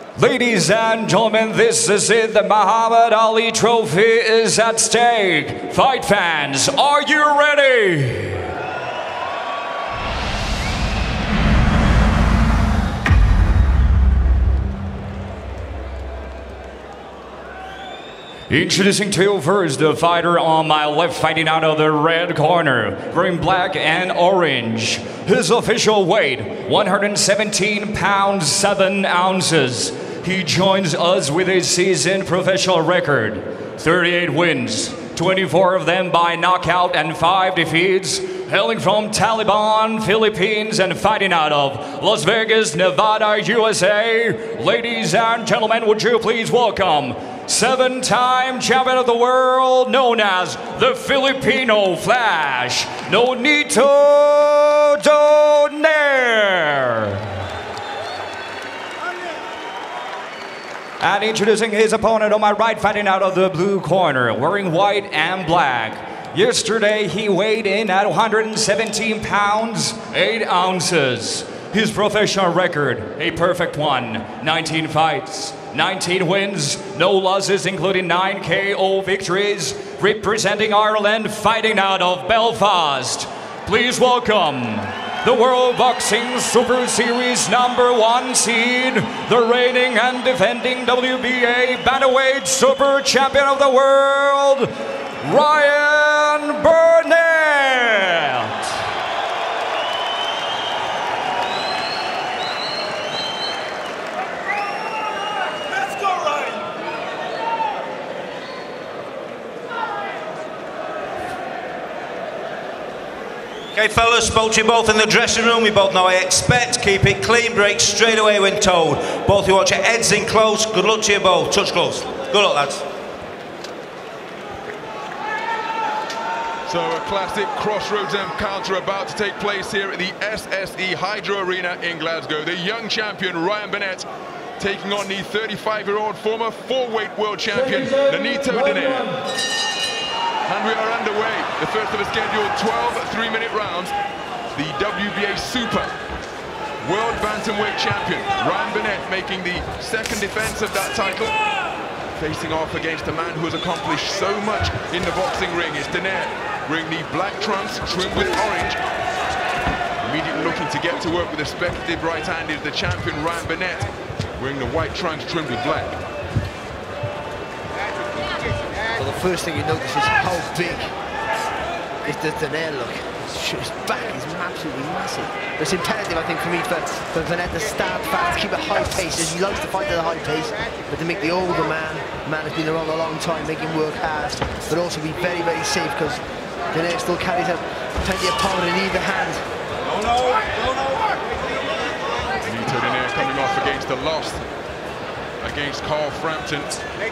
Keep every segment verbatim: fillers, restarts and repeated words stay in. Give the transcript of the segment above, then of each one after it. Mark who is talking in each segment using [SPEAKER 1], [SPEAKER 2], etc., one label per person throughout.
[SPEAKER 1] Ladies and gentlemen, this is it. The Muhammad Ali Trophy is at stake. Fight fans, are you ready? Introducing to you first the fighter on my left, fighting out of the red corner, wearing black and orange. His official weight, one hundred seventeen pounds, seven ounces. He joins us with a seasoned professional record, thirty-eight wins, twenty-four of them by knockout and five defeats, hailing from Taliban, Philippines, and fighting out of Las Vegas, Nevada, U S A. Ladies and gentlemen, would you please welcome seven-time champion of the world, known as the Filipino Flash, Nonito Donaire. And introducing his opponent on my right, fighting out of the blue corner, wearing white and black. Yesterday, he weighed in at one hundred seventeen pounds, eight ounces. His professional record, a perfect one, nineteen fights, nineteen wins, no losses, including nine K O victories, representing Ireland, fighting out of Belfast. Please welcome the World Boxing Super Series number one seed, the reigning and defending W B A Bantamweight Super Champion of the World, Ryan Burnett.
[SPEAKER 2] Okay, fellas, spoke to you both in the dressing room. We both know I expect. Keep it clean, break straight away when told. Both you watch your heads in close. Good luck to you both. Touch close. Good luck, lads.
[SPEAKER 3] So a classic crossroads encounter about to take place here at the S S E Hydro Arena in Glasgow. The young champion Ryan Burnett taking on the thirty-five-year-old former four-weight world champion Nonito Donaire. And we are underway. The first of the scheduled twelve three-minute rounds. The W B A Super World Bantamweight Champion Ryan Burnett making the second defense of that title, facing off against a man who has accomplished so much in the boxing ring. It's Donaire wearing the black trunks trimmed with orange. Immediately looking to get to work with a speculative right hand is the champion Ryan Burnett, wearing the white trunks trimmed with black.
[SPEAKER 4] Well, the first thing you notice is how big is the Donaire look. His back is absolutely massive. It's imperative, I think, for me, for, for Burnett to stand fast, keep a high pace, as he likes to fight at a high pace, but to make the older man, man has been around a long time, make him work hard, but also be very, very safe, because Donaire still carries out plenty of power in either hand.
[SPEAKER 3] Nonito Donaire coming off against the loss against Carl Frampton.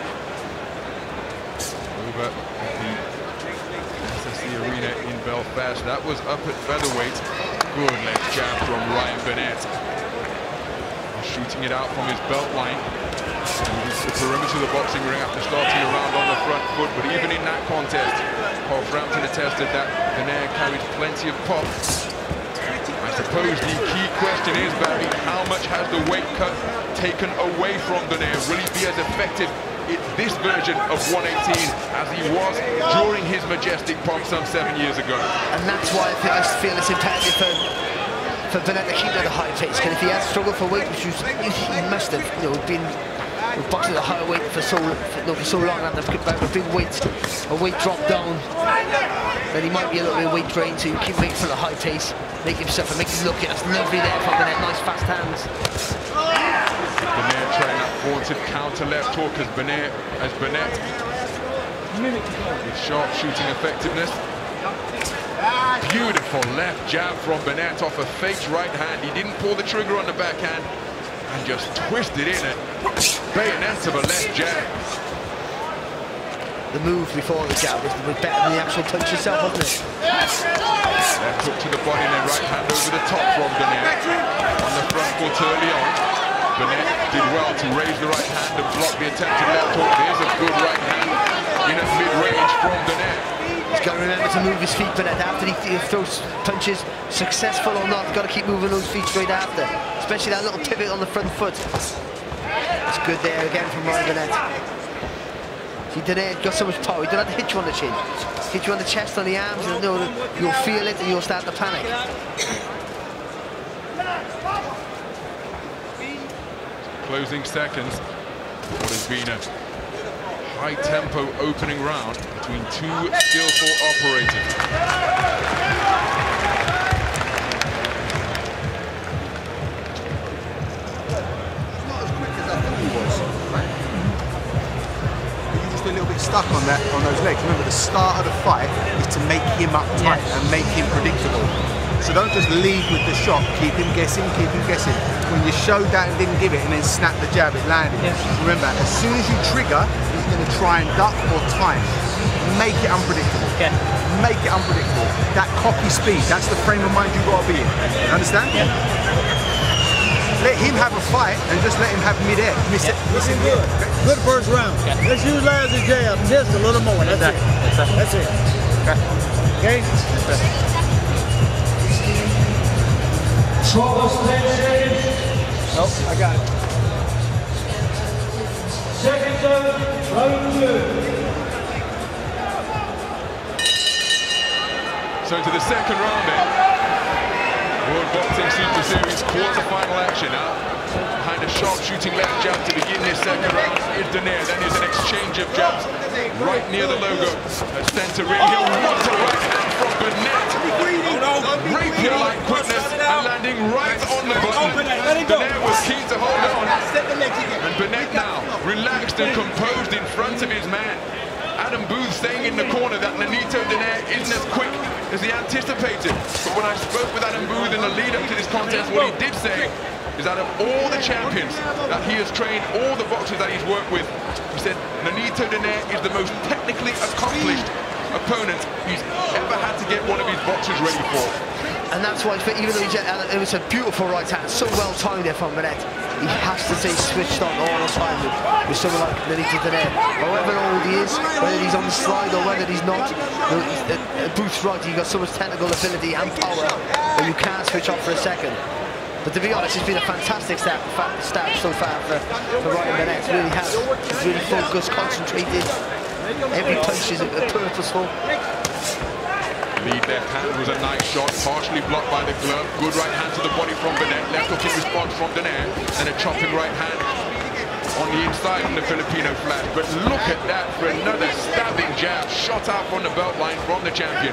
[SPEAKER 3] Over at the S S E Arena in Belfast. That was up at featherweight. Good leg jab from Ryan Burnett. Shooting it out from his belt line. The perimeter of the boxing ring after starting around on the front foot. But even in that contest, Carl Frampton attested that Donaire carried plenty of pop. I suppose the key question is, Barry, how much has the weight cut taken away from Donaire? Will he be as effective in this version of one eighteen as he was during his majestic pomp some seven years ago?
[SPEAKER 4] And that's why I feel, I feel it's imperative for, for Burnett to keep at a high pace. Because if he has struggled for weight, which he must have, you know, been boxing at a higher weight for so for, no, for so long, and after a big weight, a weight drop down, then he might be a little bit weight drained. So you keep making for a high pace, make him suffer, make him look at. That's lovely there from Burnett, nice fast hands.
[SPEAKER 3] Burnett trying that vaunted counter left hook as Burnett, as Burnett with sharp shooting effectiveness. Beautiful left jab from Burnett off a faked right hand. He didn't pull the trigger on the backhand and just twisted in it. Bayonet of a left jab.
[SPEAKER 4] The move before the jab was better than the actual punch itself, wasn't it?
[SPEAKER 3] Left hook to the body and then right hand over the top from Burnett. On the front foot early on. Burnett did well to raise the right hand and block the attempted left hook. There's a good right hand in at mid-range from Burnett.
[SPEAKER 4] He's got to remember to move his feet, Burnett, after he throws punches, successful or not, he's got to keep moving those feet straight after, especially that little pivot on the front foot. It's good there again from Ryan Burnett. See, Donaire got so much power. He don't have to hit you on the chin. Hit you on the chest, on the arms, and you'll feel it and you'll start to panic.
[SPEAKER 3] Closing seconds. What has been a high-tempo opening round between two skillful operators.
[SPEAKER 5] Not as quick as I thought he was, right? But you're just a little bit stuck on that, on those legs. Remember, the start of the fight is to make him uptight yeah. and make him predictable. So don't just lead with the shot, keep him guessing, keep him guessing. When you showed that and didn't give it and then snap the jab, it landed. Yeah. Remember, as soon as you trigger, he's going to try and duck or time. Make it unpredictable.
[SPEAKER 6] Yeah.
[SPEAKER 5] Make it unpredictable. That cocky speed, that's the frame of mind you've got to be in. You understand?
[SPEAKER 6] Yeah.
[SPEAKER 5] Let him have a fight and just let him have mid-air. Miss
[SPEAKER 6] yeah.
[SPEAKER 5] it. Miss it. Good.
[SPEAKER 7] Good first round. Okay. Let's use Laz and jab just a little more. That's, that's it. That's it. Okay? Okay? That's it. Nope, I got it. Second zone, round two.
[SPEAKER 3] So into the second round then. World Boxing Super Series quarter-final action now. Behind a sharp-shooting left jab to begin this second round is Donaire. Then there's an exchange of jabs right near the logo at center ring. He'll want a right hand from Burnett. Rapier-like quickness and landing right on the button. Donaire was keen to hold on. And Burnett now relaxed and composed in front of his man. Adam Booth saying in the corner that Nonito Donaire isn't as quick as he anticipated. But when I spoke with Adam Booth in the lead up to this contest, what he did say is out of all the champions that he has trained, all the boxers that he's worked with, he said Nonito Donaire is the most technically accomplished opponent he's ever had to get one of his boxers ready for.
[SPEAKER 4] And that's why, even though he just, it was a beautiful right hand, so well timed there from Burnett, he has to stay switched on all the time with, with someone like Nonito Donaire. However old he is, whether he's on the slide or whether he's not, uh, uh, Booth's right, he's got so much technical ability and power that you can't switch off for a second. But to be honest, it's been a fantastic start, start so far for, for Ryan Burnett. It really has. He's really focused, concentrated. Every punch is purposeful.
[SPEAKER 3] Lead left hand was a nice shot, partially blocked by the glove. Good right hand to the body from Burnett. Left hook in response from Donaire. And a chopping right hand on the inside from the Filipino flash. But look at that for another stabbing jab. Shot out from the belt line from the champion.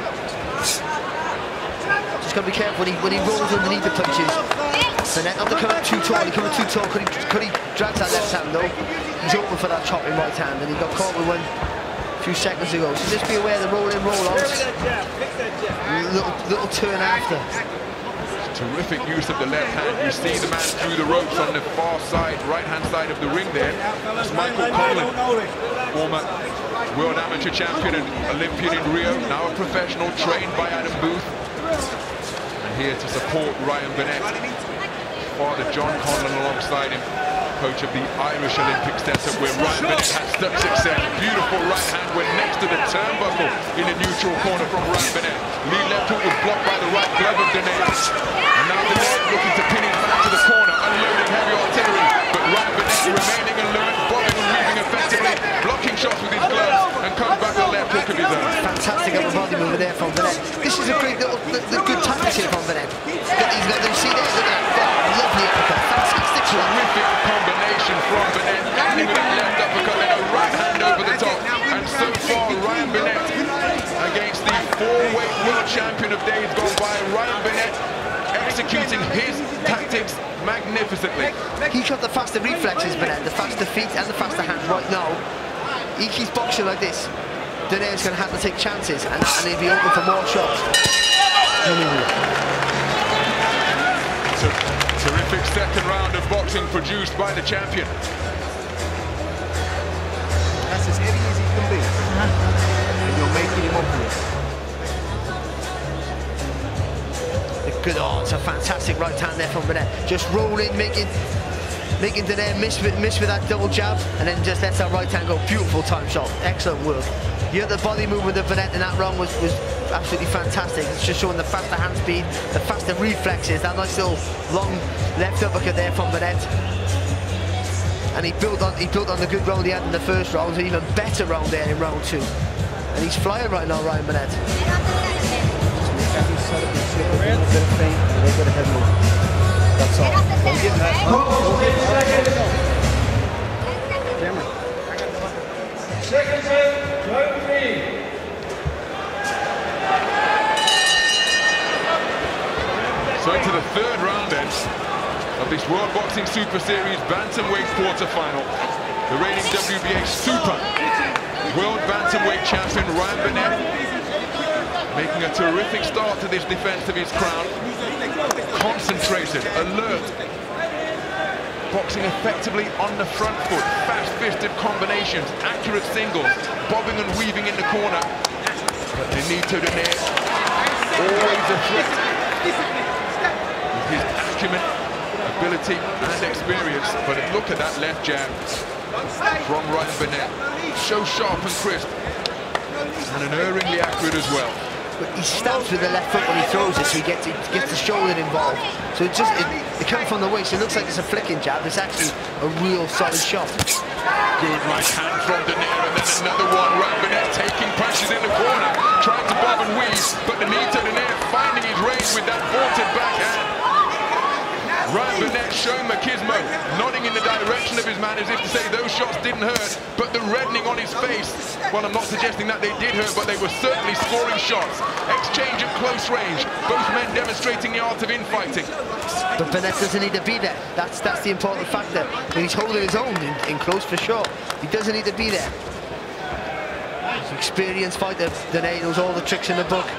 [SPEAKER 4] Just got to be careful when he, when he rolls underneath the punches. Burnett not to come up too tall. He come up too tall. Could he, could he drag that left hand though? He's open for that chopping right hand. And he got caught with one a few seconds ago. So just be aware of the roll-in, roll-outs. Little, little turn after.
[SPEAKER 3] Terrific use of the left hand. You see the man through the ropes on the far side, right-hand side of the ring there. That's Michael Conlan, former world amateur champion and Olympian in Rio, now a professional, trained by Adam Booth. And here to support Ryan Burnett, father John Conlan alongside him, coach of the Irish Olympic setup, where Ryan Burnett had such success. Beautiful right hand went next to the turnbuckle in the neutral corner from Ryan Burnett. Lead left hook was blocked by the right glove of Donaire. And now Donaire looking to pin him back to the corner, unloading heavy artillery. But Ryan Burnett remaining alert, bobbing and weaving effectively, blocking shots with his gloves, and comes back with a left hook of his own.
[SPEAKER 4] Fantastic upper body mover there from Burnett. This is a great little, the, the good tactics here from Burnett. He's got, he's got, you see there, look at that, lovely uppercut, fantastic.
[SPEAKER 3] Terrific combination from Burnett, ending with that left uppercut and a right hand over the top. And so far, Ryan Burnett against the four-weight world champion of days gone by, Ryan Burnett executing his tactics magnificently.
[SPEAKER 4] He's got the faster reflexes, Burnett, the faster feet and the faster hands right now. He keeps boxing like this. Donaire's going to have to take chances and, and he'll be open for more shots.
[SPEAKER 3] So, terrific second round of boxing produced by the champion.
[SPEAKER 5] That's as heavy as he can be. Uh-huh. And you're making him obvious.
[SPEAKER 4] Good, oh, it's a fantastic right hand there from Burnett. Just rolling, making making Donaire miss with, miss with that double jab, and then just lets that right hand go. Beautiful time shot, excellent work. The other body movement of Burnett in that round was, was absolutely fantastic. It's just showing the faster hand speed, the faster reflexes, that nice little long left uppercut there from Burnett. and he built on he built on the good round he had in the first round, an even better round there in round two. And he's flying right now, Ryan Burnett.
[SPEAKER 7] That's all. Don't get that.
[SPEAKER 3] So into the third round then of this World Boxing Super Series Bantamweight quarterfinal. The reigning W B A Super World Bantamweight Champion Ryan Burnett making a terrific start to this defense of his crown. Concentrated, alert, boxing effectively on the front foot, fast-fisted combinations, accurate singles, bobbing and weaving in the corner. But Nonito Donaire, always a threat. With his acumen, ability and experience. But look at that left jab from Ryan Burnett. So sharp and crisp, and unerringly accurate as well.
[SPEAKER 4] But he stabs with the left foot when he throws it, so he gets, he gets the shoulder involved. So it just, it, it comes from the waist. It looks like it's a flicking jab. It's actually a real solid shot.
[SPEAKER 3] Good right hand from Donaire, and then another one. Ryan Burnett taking punches in the corner, trying to bob and weave, but Nonito Donaire finding his range with that vaulted backhand. Ryan Burnett showing Machismo, nodding in the direction of his man as if to say those shots didn't hurt, but the reddening on his face, well, I'm not suggesting that they did hurt, but they were certainly scoring shots. Exchange at close range, both men demonstrating the art of infighting.
[SPEAKER 4] But Burnett doesn't need to be there. That's that's the important factor. He's holding his own in, in close for sure. He doesn't need to be there. He's an experienced fighter. Donaire knows all the tricks in the book.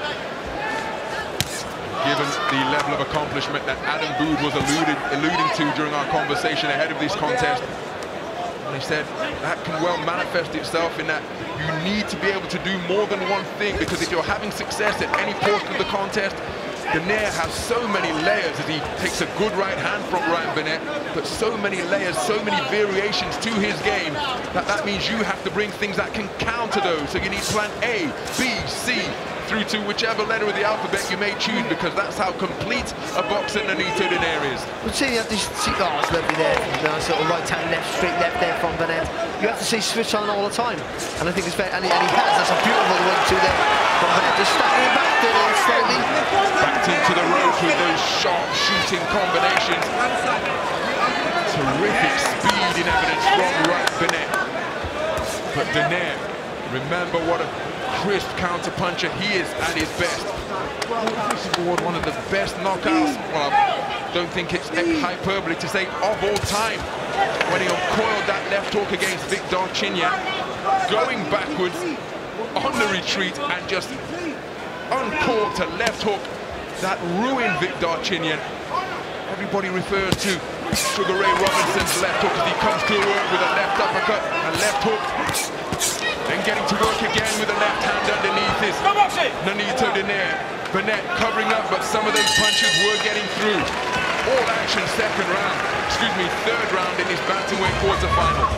[SPEAKER 3] Given the level of accomplishment that Adam Boud was alluded, alluding to during our conversation ahead of this contest, and he said that can well manifest itself in that you need to be able to do more than one thing, because if you're having success at any portion of the contest, Donaire has so many layers as he takes a good right hand from Ryan Burnett, but so many layers, so many variations to his game, that that means you have to bring things that can counter those. So you need plan A, B, C, through to whichever letter of the alphabet you may choose, because that's how complete a boxer Nonito Donaire is.
[SPEAKER 4] But see, you have to see, oh, it's lovely there. Nice little right hand, left, straight left there from Burnett. You have to see switch on all the time, and I think it's very, and he, and he has. That's a beautiful one too there from Burnett. Just stacking back there slightly.
[SPEAKER 3] Backed into the ropes with those sharp shooting combinations. Terrific speed in evidence from Ryan Burnett. But Donaire, remember what a crisp counter-puncher he is at his best. He scored one of the best knockouts, well, I don't think it's hyperbole to say of all time, when he uncoiled that left hook against Vic Darchinyan, going backwards on the retreat and just uncorked a left hook that ruined Vic Darchinyan. Everybody refers to Sugar Ray Robinson's left hook as he comes to work with a left uppercut, a left hook, then getting to work again with a left hand underneath his Nonito Donaire. Burnett covering up, but some of those punches were getting through. All action second round, excuse me, third round in this bantamweight quarterfinal.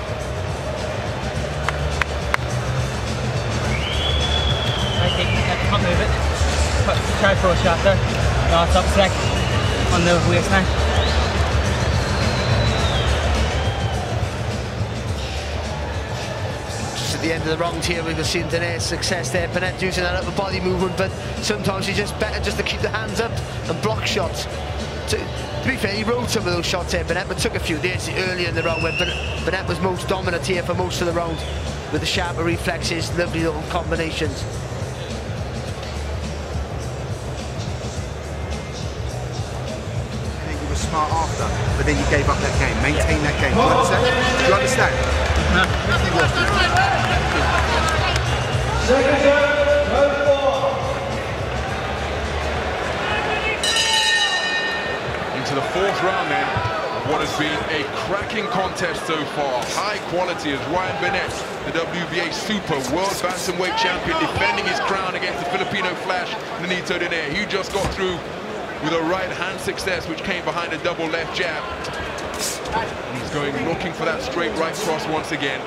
[SPEAKER 6] Can't move it. Try for a shot there. No, it's up sec on the waistline.
[SPEAKER 4] At the end of the round here, we can see Donaire's success there. Burnett using that upper body movement, but sometimes it's just better just to keep the hands up and block shots. To, to be fair, he rode some of those shots here, Burnett, but took a few days earlier in the round where Burnett was most dominant here for most of the round with the sharper reflexes, lovely little combinations.
[SPEAKER 5] I think you were smart after, but then you gave up that game. Maintain that game. Do you understand? Do you understand?
[SPEAKER 6] No.
[SPEAKER 3] Into the fourth round then of what has been a cracking contest so far. High quality as Ryan Burnett, the W B A Super World Bantamweight Champion, defending his crown against the Filipino Flash, Nonito Donaire. He just got through with a right hand success which came behind a double left jab. And he's going looking for that straight right cross once again.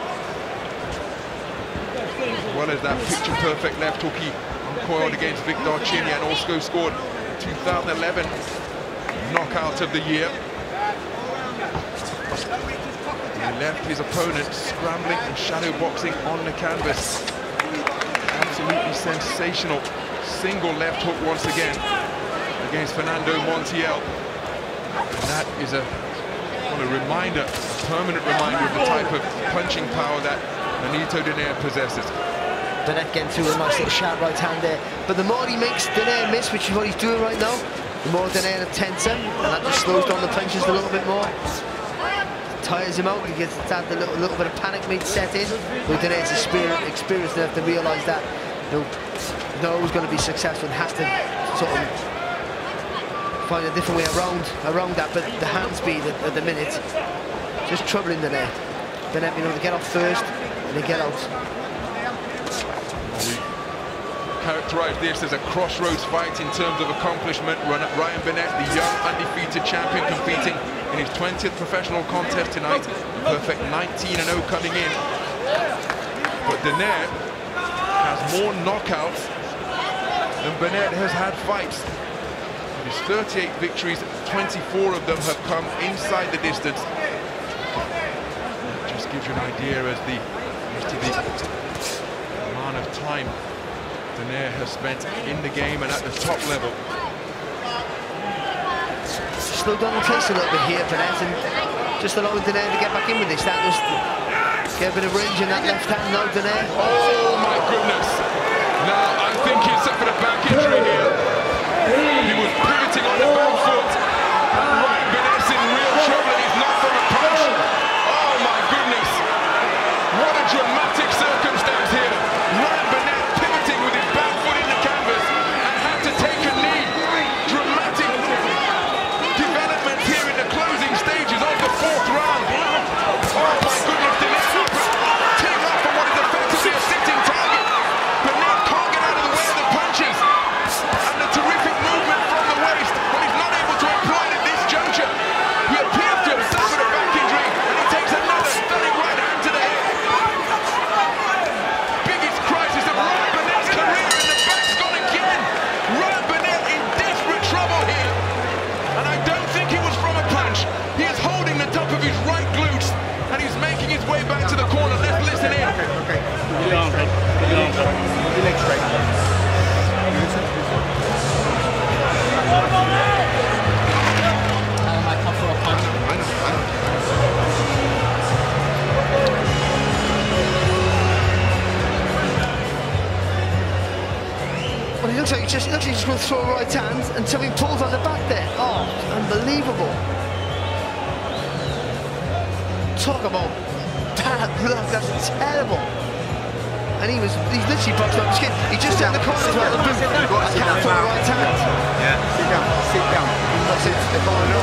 [SPEAKER 3] As well as that picture perfect left hook he uncoiled against Vic Darchinyan, and also scored two thousand eleven knockout of the year. He left his opponent scrambling and shadow boxing on the canvas. Absolutely sensational single left hook once again against Fernando Montiel. And that is a, well, a reminder, a permanent reminder of the type of punching power that Nonito Donaire possesses.
[SPEAKER 4] Burnett getting through a nice little sharp right hand there. But the more he makes Donaire miss, which is what he's doing right now, the more Donaire tense him, and that just slows down the punches a little bit more. Tires him out, he gets to have a little, little bit of panic made set in. But Donaire's experienced, experienced enough to realise that you know, no one's going to be successful and has to sort of find a different way around around that. But the hand speed at, at the minute, just troubling Donaire. Burnett, you know, they get off first and they get out.
[SPEAKER 3] Characterize this as a crossroads fight in terms of accomplishment. Ryan Burnett, the young undefeated champion, competing in his twentieth professional contest tonight. Perfect nineteen and oh coming in. But Donaire has more knockouts than Burnett has had fights. In his thirty-eight victories, twenty-four of them have come inside the distance. That just gives you an idea as the, as to the amount of time Donaire has spent in the game and at the top level.
[SPEAKER 4] Slow down the pace a little bit here, Burnett, and just allowing Donaire to get back in with this. That was get a bit of range in that left hand now, Donaire.
[SPEAKER 3] Oh my goodness! Now I think he suffered a back injury here. He was pivoting on the back foot. Ryan Burnett's in real trouble. He's not from a punch. Oh my goodness! What a dramatic circumstance here. Ryan Burnett pivoting with his back foot in the canvas and had to take a knee. Dramatic developments here in the closing stages of the fourth round. Oh my goodness, Donaire teeing off from what is effectively a sitting target. Burnett can't get out of the way of the punches. And the terrific movement from the waist, but he's not able to employ it at this juncture. He appears to have suffered a back injury, and he takes another stunning right hand to the head. Biggest crisis of Ryan Burnett's career, and the back's gone again. Ryan Burnett in desperate trouble here. And I don't think he was from a punch. He is holding the top of his right glutes, and he's making his way back to the corner. Let's listen in.
[SPEAKER 5] Okay, okay. Put your legs straight. Put your legs straight. Put your legs straight. I know, I know.
[SPEAKER 4] Well, he looks like he just looks like he's going to throw a right hand and something pulls on the back there. Oh, unbelievable. Talk about bad luck, that's terrible. And he was, he's literally boxed up his skin. He just turned the corner as well. I can't throw a right hand.
[SPEAKER 5] Yeah. Sit down, sit down.
[SPEAKER 4] That's it, the corner.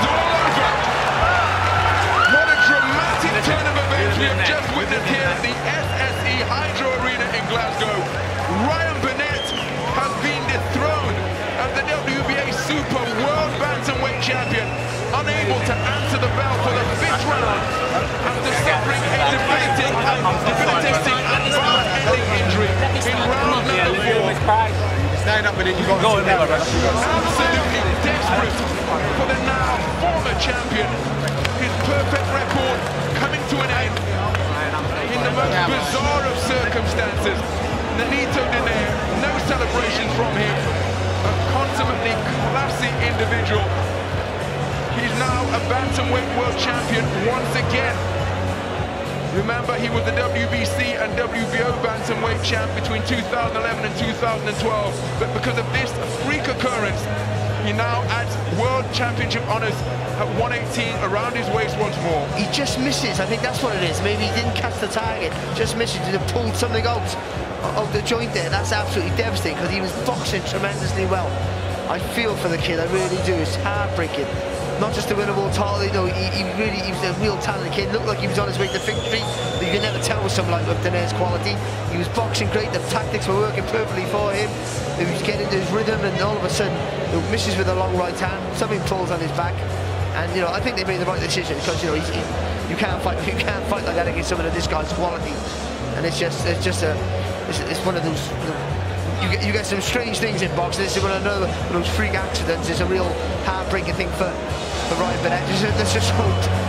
[SPEAKER 3] What a dramatic turn of events we have just witnessed here at the S S E Hydro Arena in Glasgow. Ryan Burnett has been dethroned as the W B A Super World Bantamweight Champion, unable to answer the bell for the fifth round after suffering a debilitating, debilitating and bad-ending injury in round number four.
[SPEAKER 5] Stand up and then you got to go in there.
[SPEAKER 3] Absolutely desperate for the now former champion. His perfect record coming to an end in the most bizarre of circumstances. Nonito Donaire, no celebrations from him. A consummately classy individual. He's now a bantamweight world champion once again. Remember, he was the W B C and W B O bantamweight champ between two thousand eleven and two thousand twelve. But because of this freak occurrence, he now adds world championship honors at one eighteen around his waist once more.
[SPEAKER 4] He just misses, I think that's what it is. Maybe he didn't catch the target, just misses to pull something out of the joint there. That's absolutely devastating because he was boxing tremendously well. I feel for the kid, I really do. It's heartbreaking. Not just to win a world title, you know, he, he really, he was a real talented kid. Looked like he was on his way to victory. But you can never tell with someone like Donaire's quality. He was boxing great, the tactics were working perfectly for him. He was getting into his rhythm, and all of a sudden, he misses with a long right hand. Something pulls on his back. And, you know, I think they made the right decision because, you know, he's, he, you can't fight you can't fight like that against someone of this guy's quality. And it's just, it's just a, it's, it's one of those, you know, You get, you get some strange things in boxing. This is one of those freak accidents. It's a real heartbreaking thing for, for Ryan Burnett. Let's just hope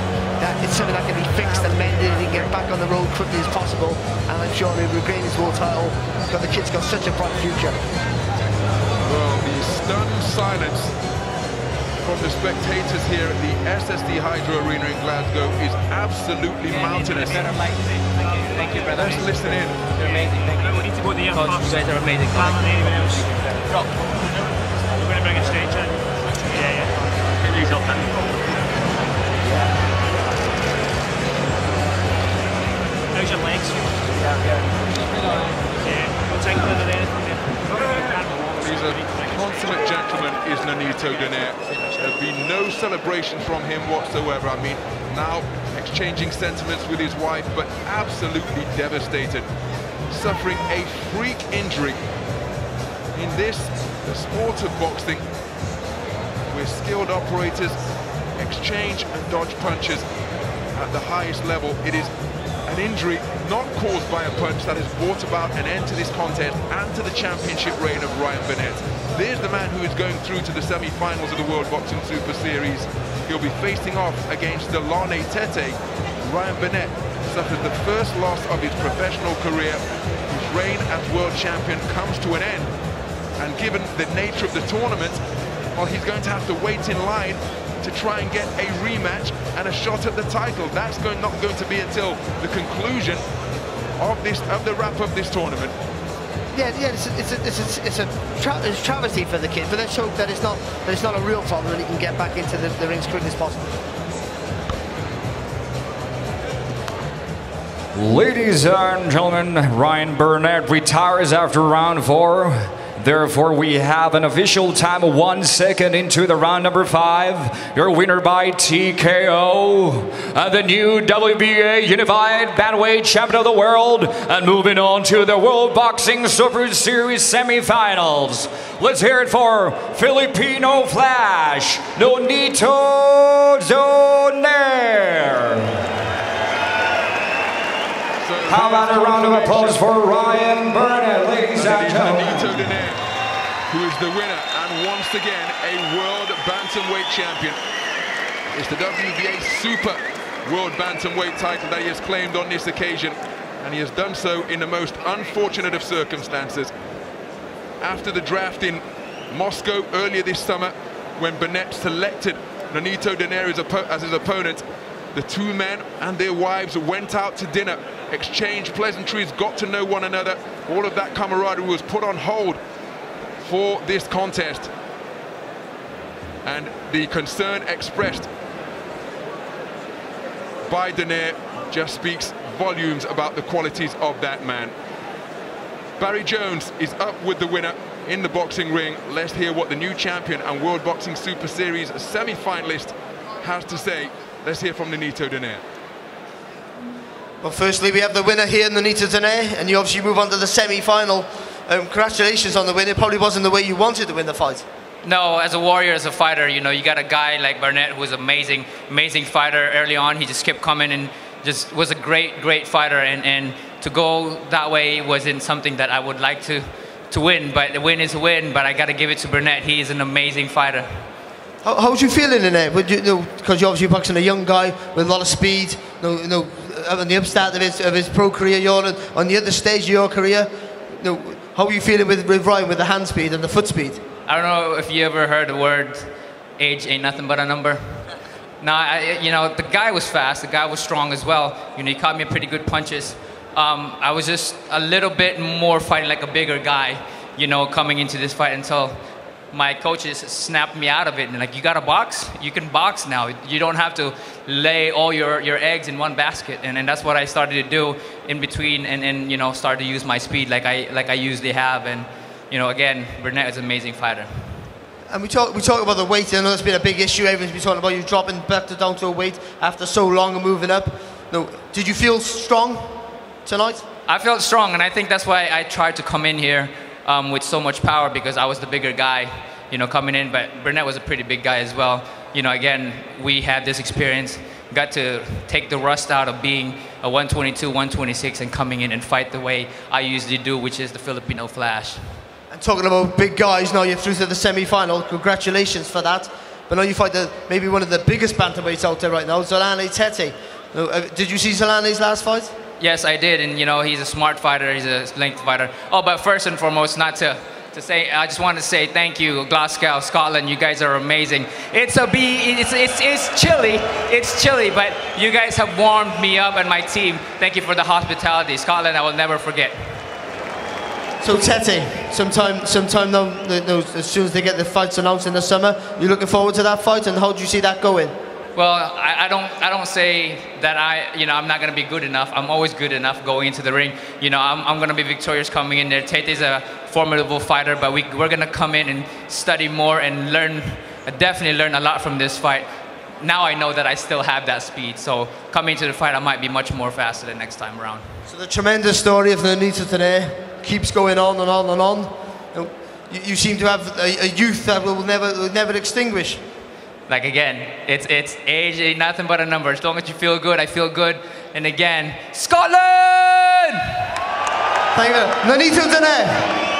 [SPEAKER 4] that it's something that can be fixed and mended and he can get back on the road quickly as possible. And I'm sure he'll regain his world title because the kid's got such a bright future.
[SPEAKER 3] Well, the stunned silence from the spectators here at the S S D Hydro Arena in Glasgow is absolutely yeah, mountainous.
[SPEAKER 6] Better mic. Thank you, thank you, brother.
[SPEAKER 3] Let's listen in.
[SPEAKER 6] You're amazing. Thank you. We need to go to the air first. You guys are amazing. Plan on anyone else. Drop. We're going to bring a stage in. Yeah, yeah. Get these up then. How's your legs? Yeah, yeah. Yeah. We'll take another day from there.
[SPEAKER 3] He's a consummate gentleman, is Nonito Donaire. There'll be no celebration from him whatsoever. I mean, now exchanging sentiments with his wife, but absolutely devastated. Suffering a freak injury. In this, the sport of boxing, where skilled operators exchange and dodge punches at the highest level, it is an injury not caused by a punch that has brought about an end to this contest and to the championship reign of Ryan Burnett. There's the man who is going through to the semi-finals of the World Boxing Super Series. He'll be facing off against Delane Tete. Ryan Burnett suffered the first loss of his professional career. His reign as world champion comes to an end. And given the nature of the tournament, well, he's going to have to wait in line to try and get a rematch and a shot at the title. That's going, not going to be until the conclusion of this, of the wrap of this tournament.
[SPEAKER 4] Yeah, yeah, it's a, it's a, it's a, it's a, tra it's a travesty for the kid, but let's hope that it's not that it's not a real problem and he can get back into the, the ring as quickly as possible.
[SPEAKER 1] Ladies and gentlemen, Ryan Burnett retires after round four. Therefore, we have an official time of one second into the round number five. Your winner by T K O, and the new W B A Unified Bantamweight Champion of the World, and moving on to the World Boxing Super Series semifinals. Let's hear it for Filipino Flash, Nonito Donaire. How about a round of applause for Ryan Burnett, ladies and gentlemen.
[SPEAKER 3] Nonito Donaire, who is the winner and once again a world bantamweight champion. It's the W B A Super World Bantamweight title that he has claimed on this occasion, and he has done so in the most unfortunate of circumstances. After the draft in Moscow earlier this summer, when Burnett selected Nonito Donaire as, as his opponent, the two men and their wives went out to dinner, exchanged pleasantries, got to know one another. All of that camaraderie was put on hold for this contest. And the concern expressed by Donaire just speaks volumes about the qualities of that man. Barry Jones is up with the winner in the boxing ring. Let's hear what the new champion and World Boxing Super Series semi-finalist has to say. Let's hear from Nonito Donaire.
[SPEAKER 4] Well, firstly, we have the winner here, Nonito Donaire, and you obviously move on to the semi-final. Um, congratulations on the win. It probably wasn't the way you wanted to win the fight.
[SPEAKER 8] No, as a warrior, as a fighter, you know, you got a guy like Burnett who was amazing, amazing fighter early on. He just kept coming and just was a great, great fighter. And, and to go that way wasn't something that I would like to, to win. But the win is a win, but I got to give it to Burnett. He is an amazing fighter.
[SPEAKER 4] How, how was you feeling in there? Would you, you know, because you're obviously boxing a young guy with a lot of speed, you know, you know, on the upstart of his, of his pro career, you're on, on the other stage of your career. You know, how are you feeling with, with Ryan, with the hand speed and the foot speed?
[SPEAKER 8] I don't know if you ever heard the word, age ain't nothing but a number. No, I, you know, the guy was fast, the guy was strong as well. You know, he caught me pretty good punches. Um, I was just a little bit more fighting like a bigger guy, you know, coming into this fight until my coaches snapped me out of it and like, you got to box? You can box now. You don't have to lay all your, your eggs in one basket. And, and that's what I started to do in between and, and, you know, started to use my speed like I, like I usually have. And, you know, again, Burnett is an amazing fighter.
[SPEAKER 4] And we talk, we talk about the weight. I know it's been a big issue. Everyone's been talking about you dropping back to down to a weight after so long and moving up. No, did you feel strong tonight?
[SPEAKER 8] I felt strong, and I think that's why I tried to come in here Um, with so much power, because I was the bigger guy, you know, coming in. But Burnett was a pretty big guy as well. You know, again, we had this experience, got to take the rust out of being a one twenty-two, one twenty-six and coming in and fight the way I usually do, which is the Filipino Flash.
[SPEAKER 4] And talking about big guys, now you're through to the semi-final. Congratulations for that. but now you fight the, maybe one of the biggest bantamweights out there right now, Zolani Tete. Uh, did you see Zolani's last fight?
[SPEAKER 8] Yes, I did, and you know, he's a smart fighter, he's a length fighter. Oh, but first and foremost, not to, to say, I just want to say thank you, Glasgow, Scotland, you guys are amazing. It's a be, it's, it's, it's chilly, it's chilly, but you guys have warmed me up and my team. Thank you for the hospitality. Scotland, I will never forget.
[SPEAKER 4] So Tete, sometime, sometime now, as soon as they get the fights announced in the summer, you looking forward to that fight, and how do you see that going?
[SPEAKER 8] Well, I, I don't, I don't say that I, you know, I'm not gonna be good enough. I'm always good enough going into the ring. You know, I'm, I'm gonna be victorious coming in there. Tete's a formidable fighter, but we, we're gonna come in and study more and learn, definitely learn a lot from this fight. Now I know that I still have that speed, so coming to the fight, I might be much more faster the next time around.
[SPEAKER 4] So the tremendous story of Nonito today keeps going on and on and on. You, you seem to have a, a youth that will never, will never extinguish.
[SPEAKER 8] Like again, it's it's age ain't nothing but a number. As long as you feel good, I feel good. And again, Scotland!
[SPEAKER 4] Thank you. Nonito today.